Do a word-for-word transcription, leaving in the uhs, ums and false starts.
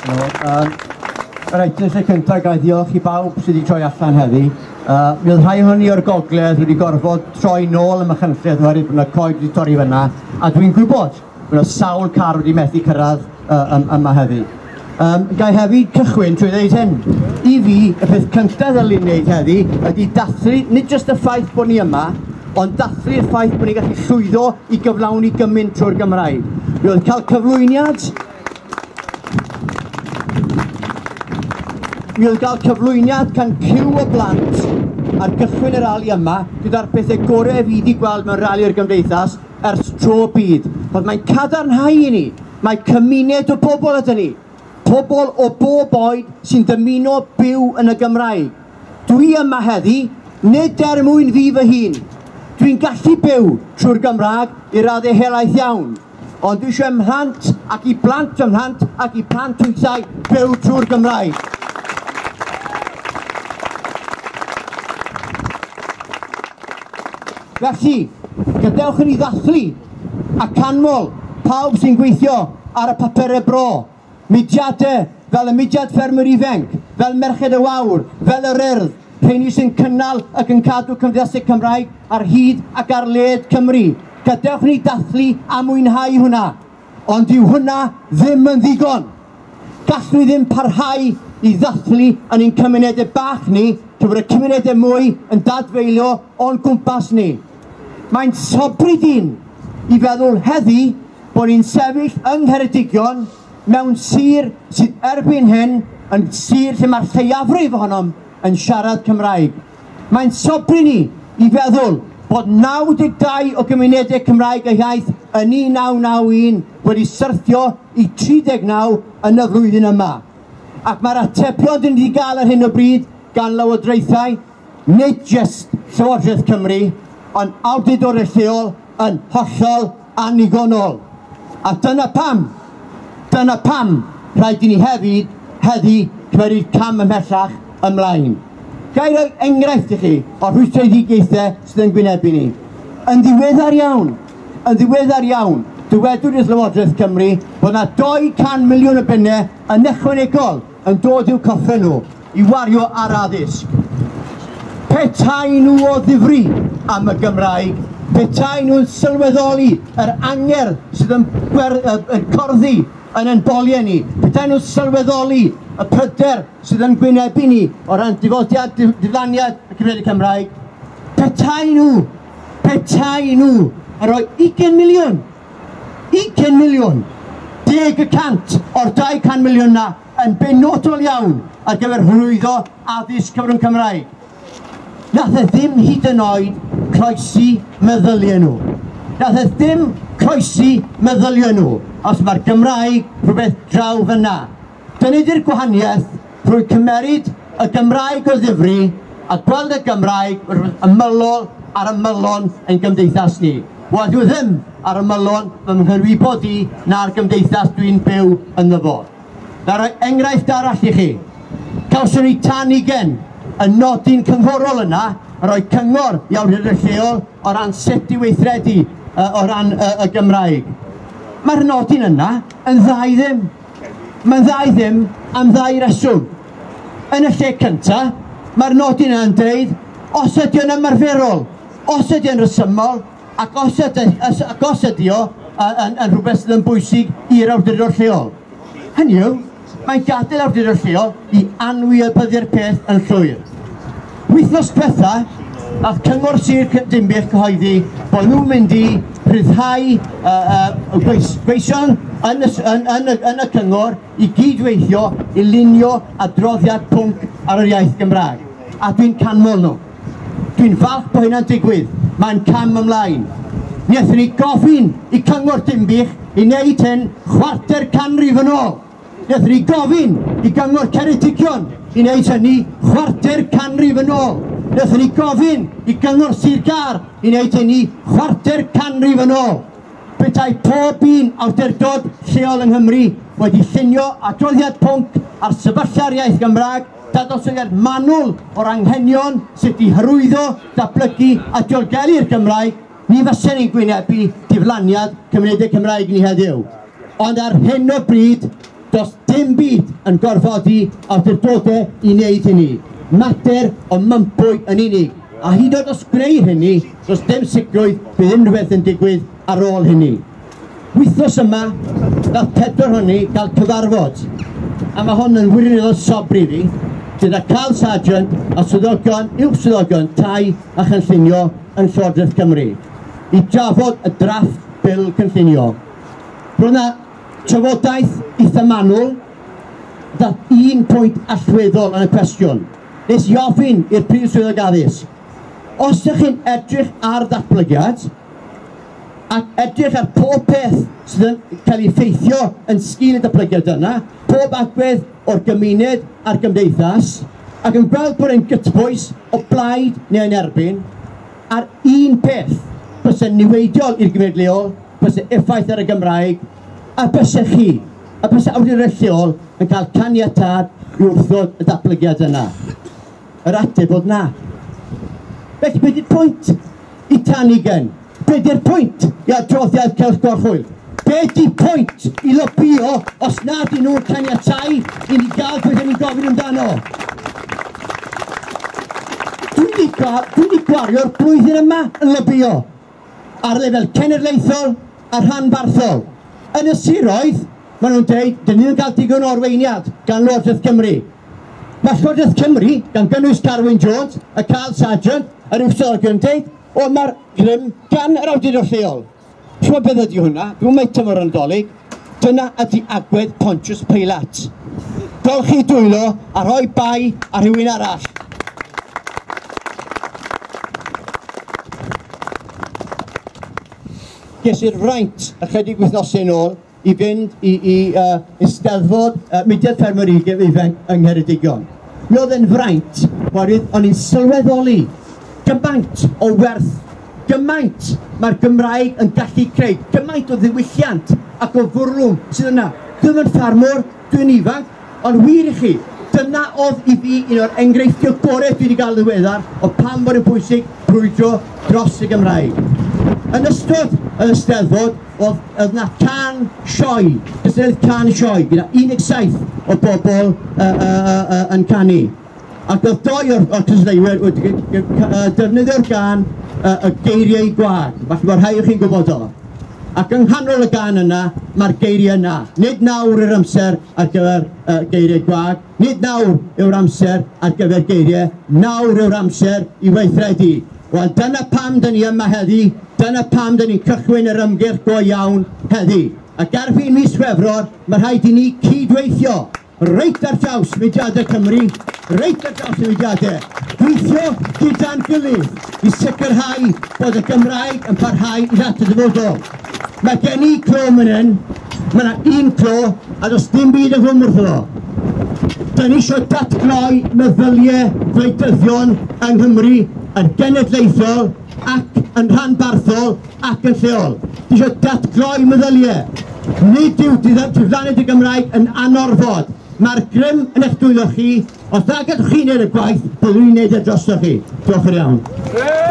Reit, yn lle cyntaf gael diolch i bawb sydd wedi troi allan heddi. Uh, mi oedd rhai hynny o'r gogledd wedi gorfod troi nôl y Machynlleth oherwydd bod yna coed wedi torri fyna, a dwi'n gwybod bod yna sawl car wedi methu cyrraedd uh, yma heddi. Um, Gai hefyd cychwyn trwy ddeud hyn. I fi, y peth cyntaf ddylwn wneud heddi ydy dathlu nid jyst y ffaith bod ni yma, ond dathlu'r ffaith bod ni'n gallu llwyddo i gyflawni gymaint trwy'r Gymraeg. Mi oedd cael cyflwyniad Mi oedd gael cyflwyniad can cyw o blant ar gychwyn y rali yma gyda'r pethau gorau fi wedi gweld mewn Rali'r Cymdeithas ers tro byd. Oedd mae'n cadarnhau i ni, mae cymuned o bobl ydyn ni. Pobl o bob oed sy'n dymuno byw yn y Gymraeg. Dwi yma heddi, nid er mwyn fi fy hun. Dwi'n gallu byw trwy'r Gymraeg i raddau helaeth iawn. Ond dwi eisiau mhlant ac i blant fy mhlant ac i plant wythau byw trwy'r Gymraeg. Felly, gadewch i ni ddathlu a canmol pawb sy'n gweithio ar y papurau bro. Mudiadau fel y mudiad ffermwyr ifanc, fel Merched y Wawr, fel yr Urdd, rheini sy'n cynnal ac yn cadw Cymdeithasau Cymraeg ar hyd ac ar led Cymru. Gadewch ni dathlu a mwynhau hwnna, ond dyw hwnna ddim yn ddigon. Gallwn ni ddim parhau i ddathlu yn ein cymunedau bach ni, trwy y cymunedau mwy yn dadfeilio o'n gwmpas ni. Mae'n sobri dyn i feddwl heddi bod ni'n sefyll yng Ngheredigion mewn sir sydd erbyn hyn yn sir lle mae'r lleiafrif ohonom yn siarad Cymraeg. Mae'n sobri ni i feddwl bod naw deg dau o gymunedau Cymraeg a Iaith yn un naw naw un wedi syrthio i tri deg naw yn y flwyddyn yma. Ac mae'r atebion dyn ni wedi gael ar hyn o bryd gan lywodraethau, nid jyst Llywodraeth Cymru, ond awdurdodau lleol yn hollol anigonol. A dyna pam, dyna pam rhaid i ni hefyd heddi cymryd cam ymhellach ymlaen. Gai roi enghraifft i chi o'r rhwystredigaethau sydd yn gwynebu ni. Yn ddiweddar iawn, yn ddiweddar iawn, dywedwyd i'r Llywodraeth Cymru bod yna dou can miliwn o bunnau yn ychwanegol yn dod i'w coffer nhw i wario ar addysg. Petai nhw o ddifri am y Gymraeg, petai nhw'n sylweddoli yr anger sydd yn, yn corddi yn ein boliau ni, petai nhw'n sylweddoli y pryder sydd yn gwynebu ni o ran difodiad, diflaniad y Cymunedau Cymraeg, petai nhw, petai nhw yn rhoi ugain miliwn, ugain miliwn, deg y cant o'r dau can miliwn na yn benodol iawn ar gyfer hwyrwyddo addysg cyfrwng Cymraeg. Nath e ddim hyd yn oed croesi meddyliau nhw. Nath e ddim croesi meddyliau nhw os mae'r Gymraeg rhywbeth draw fyna. Dyna di'r gwahaniaeth rwy cymeryd y Gymraeg o ddifri a gweld y Gymraeg ymylol ar ymylon ein gymdeithas ni. Wel, dwi ddim ar ymylon fy mhyrwybod i na'r gymdeithas dwi'n byw yn ddyfo. Na roi enghraifft arall i chi. Gawson ni tan ugain yn nodi'n cynghorol yna, yn rhoi cyngor i awdurdodau lleol o ran sut i weithredu uh, o ran y uh, Gymraeg. Mae'r nodi'n yna yn dda i ddim. Mae'n dda i ddim am ddau reswm. Yn y lle cyntaf, mae'r nodi'n yna'n dweud, os ydy o'n ymarferol, os ydy o'n resymol, ac os ydy, ac os ydy o yn, yn rhywbeth sydd yn bwysig i'r awdurdod lleol. Hynny yw, mae'n gadael awdurdod lleol i anwybyddu'r peth yn llwyr. Wythnos diwetha, ath cyngor Sir Dinbych cyhoeddi bod nhw'n mynd i rhyddhau uh, uh, gweision yn y, yn, yn, yn, yn y cyngor i gydweithio i lunio adroddiad pwnc ar yr iaith Gymraeg. A dwi'n canmol nhw. Dwi'n falch bod hynna'n digwydd. Mae'n cam ymlaen. Niethon ni gofyn i cyngor Dinbych i wneud hyn chwarter canrif yn ôl. Niethon ni gofyn i gyngor Ceredigion i wneud hynny chwarter canrif yn ôl. Niethon ni gofyn i gyngor Sir Gar i wneud hynny chwarter canrif yn ôl. Petai pob un awdurdod lleol yng Nghymru wedi llunio adroddiad pwnc ar sefyllfa'r iaith Gymraeg, dadosoddiad manwl o'r anghenion sydd wedi hyrwyddo, datblygu a diolgelu'r Gymraeg, ni fysen ni'n gwynebu diflaniad Cymunedau Cymraeg ni heddiw. Ond ar hyn o bryd, Does dim byd yn gorfodi awdurdodau i wneud hynny. Mater o mympwy yn unig. A hyd oed os gwneud hynny, does dim sicrwydd bydd unrhyw yn digwydd ar ôl hynny. Wythnos yma, nath pedwar hynny gael cyfarfod. A mae hwn yn wirioneddol sobri fi, gyda Carl Sargent a swyddogion, uwch swyddogion, tai a chynllunio yn Llywodraeth Cymru. I drafod y drafft bil cynllunio. Roedd yna trafodaeth eitha manwl, dath un pwynt allweddol yn y cwestiwn. Nes i ofyn i'r Prif Swyddog Addysg, os ydych chi'n edrych ar ddatblygiad, ac edrych ar pob peth sydd yn cael ei effeithio yn sgil y datblygiad yna, pob agwedd o'r gymuned a'r gymdeithas, ac yn gweld bod e'n gytbwys o blaid neu yn erbyn, ar un peth, bysau'n niweidiol i'r gymuned leol, bysau effaith ar y Gymraeg, a bysau chi, a bysau awdurdod lleol yn cael caniatad i wrthod y datblygiad yna. Yr ateb oedd na. Felly, beth yw'r pwynt i Tanigen? Beth yw'r pwynt i adroddiad Cylch Gorchwyn? Beth yw'r pwynt i lobio os nad i nhw'n caniatáu i ni gael beth ni'n gofyn amdano? Dwi wedi gwario'r blwyddyn yma yn lobio ar lefel cenedlaethol a rhanbarthol. Yn y siroedd, maen nhw'n dweud, dyn ni'n cael digon o orweiniad gan Llywodraeth Cymru. Mae Llywodraeth Cymru, gan gynnwys Carwyn Jones, y Carl Sargent, yr Uwchsyddogion yn dweud, o mae'r grym gan yr awdurdod lleol. Chwa beth ydy hwnna? Dwi'n meddwl tymor yn dolyg. Dyna ydy agwedd Pontius Pilate. Dolch chi dwylo a rhoi bai a rhywun arall. Ges i'r fraint ychydig wythnosau yn ôl i fynd i, i uh, Eisteddfod uh, Mudiad Ffermwr Ifenc yng Ngheredigion. Mi oedd yn fraint, oherwydd o'n i'n sylweddoli gymaint o werth, gymaint mae'r Gymraeg yn gallu creu, gymaint o ddiwylliant ac o fwrlwm sydd yna. Dwi'n yn ffarmwr, dwi'n ifanc, ond wir i chi, dyna oedd i fi un o'r enghreifftiau gorau dwi wedi cael ddiweddar o pam mor yn bwysig brwydro dros y Gymraeg. Yn ystod y Eisteddfod, oedd yna can sioe, gysylltiad can sioe, gyda un deg saith o bobl uh, uh, uh, yn canu. Ac oedd doi o'r, or cysylltiadwyr wedi uh, defnyddio'r gan uh, y geiriau gwag. Falle bod rhai o chi'n gwybod o. Ac yng nghanol y gan yna, mae'r geiriau yna. Nid nawr yw'r amser ar gyfer uh, geiriau gwag, nid nawr yw'r amser ar gyfer geiriau, nawr yw'r amser i weithredu. Wel, dyna pam dyn ni yma heddi, dyna pam dyn ni'n cychwyn yr ymgyrch go iawn heddi. Ac ar fin mis Chwefror, mae rhaid i ni cydweithio reit ar draws mudiadau Cymru, reit ar draws mudiadau. Gweithio gyda'n gilydd i sicrhau bod y Gymraeg yn parhau i ddata dyfodol. Mae gen i clo yn hyn, mae yna un clo, a does dim byd yn hwnnw wrtho. Dyn ni eisiau datgloi meddyliau gwleidyddion yng Nghymru yn genedlaethol ac yn rhanbarthol ac yn lleol. Dwi eisiau datgloi meddyliau. Nid yw diflannu y Gymraeg yn anorfod. Mae'r grym yn eich dwylo chi. Os na gadwch chi wneud y gwaith, byddwn i'n wneud e drosto chi. Diolch yn iawn.